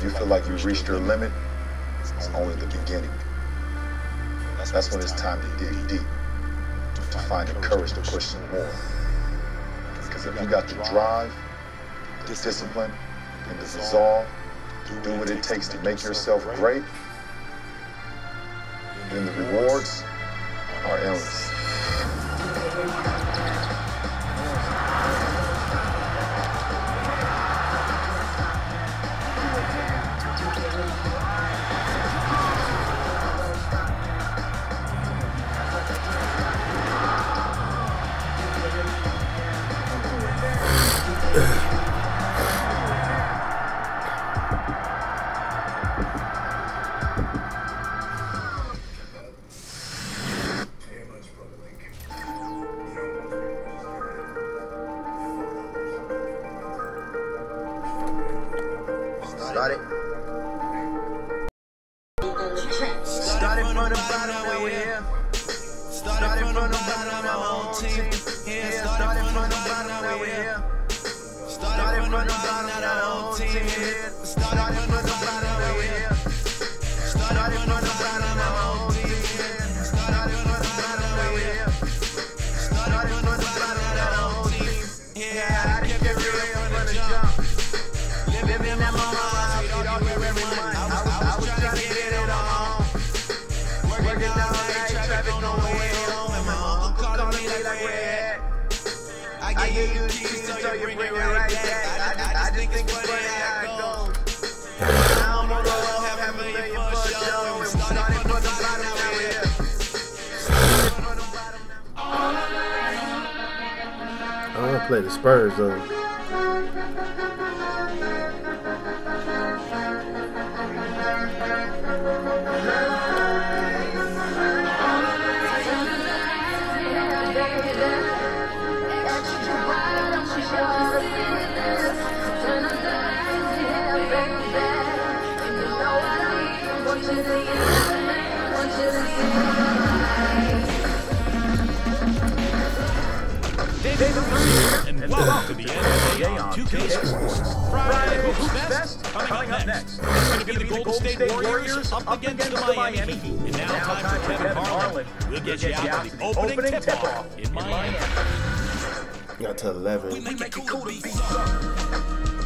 you feel like you've reached your limit, it's only the beginning. That's when it's time to dig deep, to find the courage to push some more. Because if you got the drive, the discipline, and the resolve, do what it takes to make yourself great, then the rewards are endless. Started from the bottom, we're here. Started from the bottom, my whole team. Yeah, started from the bottom, we're here. Started from the bottom, now the whole team here. Started from the bottom, we're here. Started from the bottom, my whole team here. Started from the bottom, we're here. Started from the bottom, the whole team. Yeah, I kept it real from the jump. Living that moment, I see all you every month. I was trying to get it on. Working down night, traffic on the way home, and my uncle calling me like where at? I give you the keys so you bring it right back. I just think it's funny how it goes. I don't know what have a million for a show, and we started from the bottom, now we're here. I want to play the Spurs though. And welcome to the NBA on 2K Sports. Friday Hoops Fest coming up next. It's going to be the Golden State Warriors up against the Miami Heat. And now time for Kevin Harlan. We'll get you out to the opening tip-off in Miami. Got to 11. We make it cool to be up.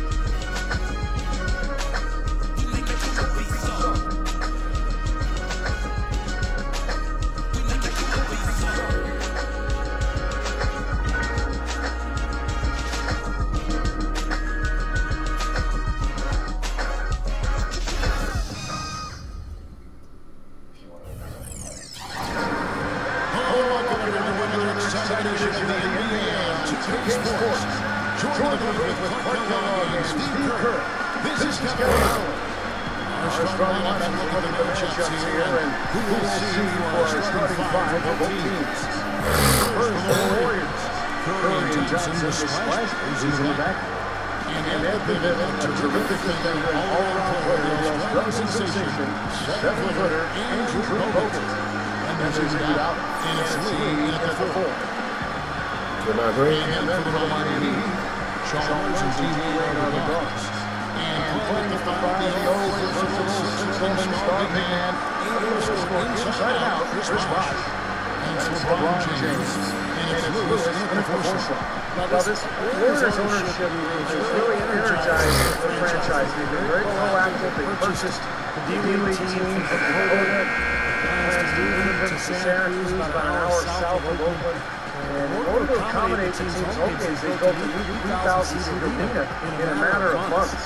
Well, this Warriors ownership is really energized the franchise. They've been very proactive. They purchased the D-League team from Oakland, moved to Syracuse, about an hour south of Oakland. And in order to accommodate the team's home games, they built a new 3,000-seat arena in a matter of months.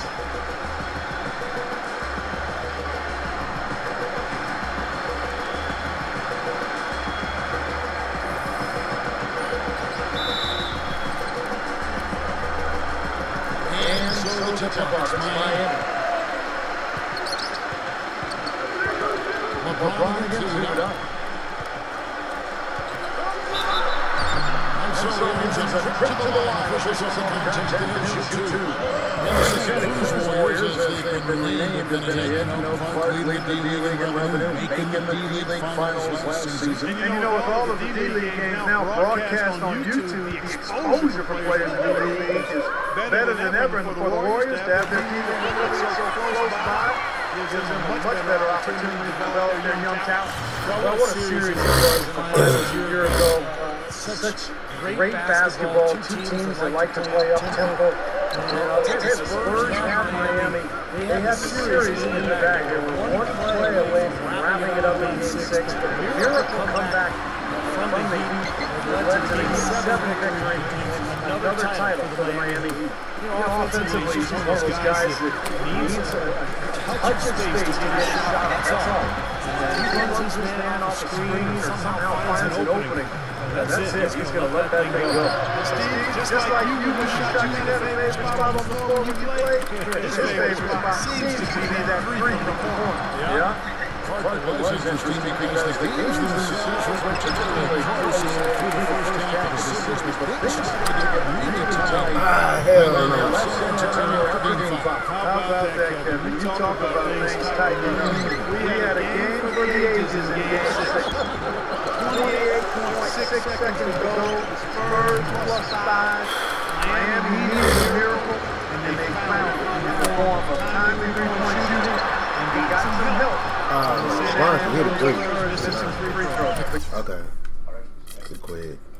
Tip-off in Miami. LeBron again, leave it up. And so Williams is a trip to the line. Officials on contact two. Minnesota Warriors, as they've been renamed, have been ahead. Clark lead the D-League in revenue, making the D-League finals last season. And you know, with all of the D-League games now broadcast on YouTube, the exposure for players in the D-League is better than ever. And for the Warriors to have their team so close by, better opportunity to develop their young talent. Well, what a series it was in the finals a year ago. Such great basketball, two teams that like to play up-tempo. The Spurs have Miami. They have the series in the bag. They were one play away from wrapping it up in Game 6, but a miracle comeback from the Heat that led to the 7th victory and another title for the Miami Heat. Offensively, he's one of those guys that needs a touch of space to get a shot. That's all. He runs his man off the screen or somehow finds an opening. That's it. He's going to let that thing go. Steve, just like you, when you shot, you had a favorite spot on the floor when you played. His favorite spot seems to be that three from the corner. Yeah. But it was interesting because the games themselves were particularly close through the first half of the series, but this is going to get really tight. Hell no. How about that, Kevin? You talk about things tight. We had a game for the ages in Game 6. 28.6 seconds to go. Spurs plus 5. Miami needed a miracle, and they found it in the form of timely three-point shooting, and they got some help. Barnes hit a three. Okay. Good quit.